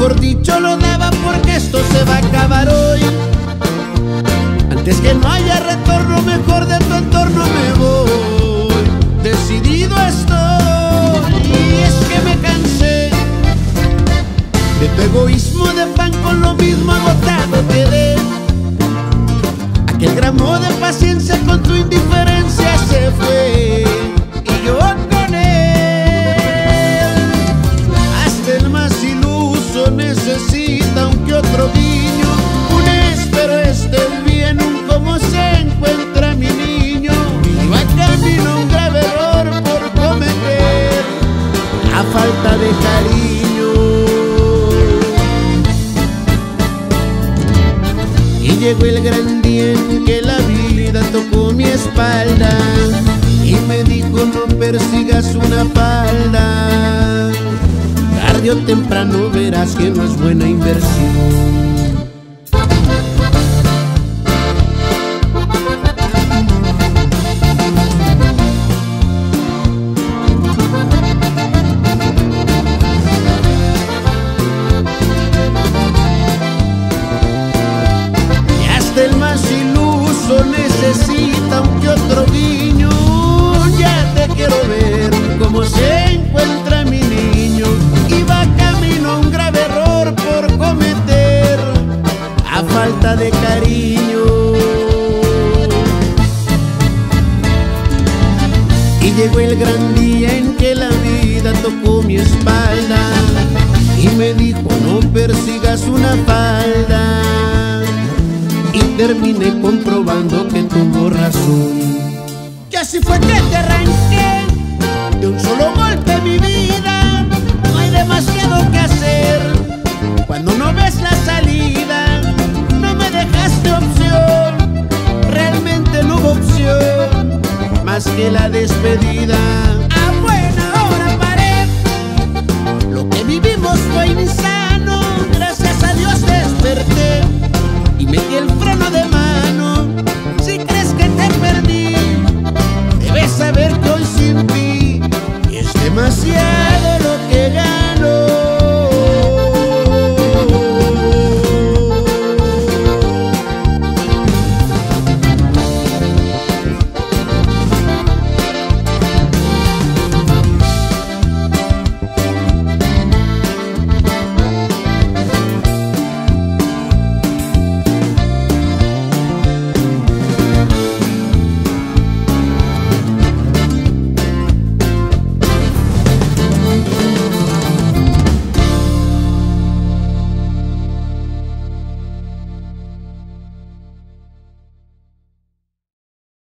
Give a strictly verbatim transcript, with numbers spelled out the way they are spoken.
mejor dicho lo daba porque esto se va a acabar hoy. Antes que no haya retorno, mejor de tu entorno me voy. Decidido estoy, y es que me cansé de tu egoísmo de pan, con lo mismo agotado quedé. Aquel gramo de paciencia con tu indiferencia se fue, y yo con él. Hasta el más iluso necesita un que otro guiño, un espero estés bien, un cómo se encuentra mi niño. Iba camino a un grave error por cometer, a falta de cariño. Y llegó el gran día en que la vida tocó mi espalda y me dijo: no persigas una falda, tarde o temprano verás que no es buena inversión. El más iluso necesita un que otro guiño. Ya te quiero ver cómo se encuentra mi niño. Iba camino a un grave error por cometer, a falta de cariño. Y llegó el gran día en que la vida tocó mi espalda y me dijo: no persigas una falda. Y terminé comprobando que tuvo razón. Y así fue que te arranqué de un solo golpe mi vida. No hay demasiado que hacer cuando no ves la salida. No me dejaste opción, realmente no hubo opción más que la despedida. A buena hora paré, lo que vivimos fue insano. Gracias a Dios desperté y metí el freno de mano.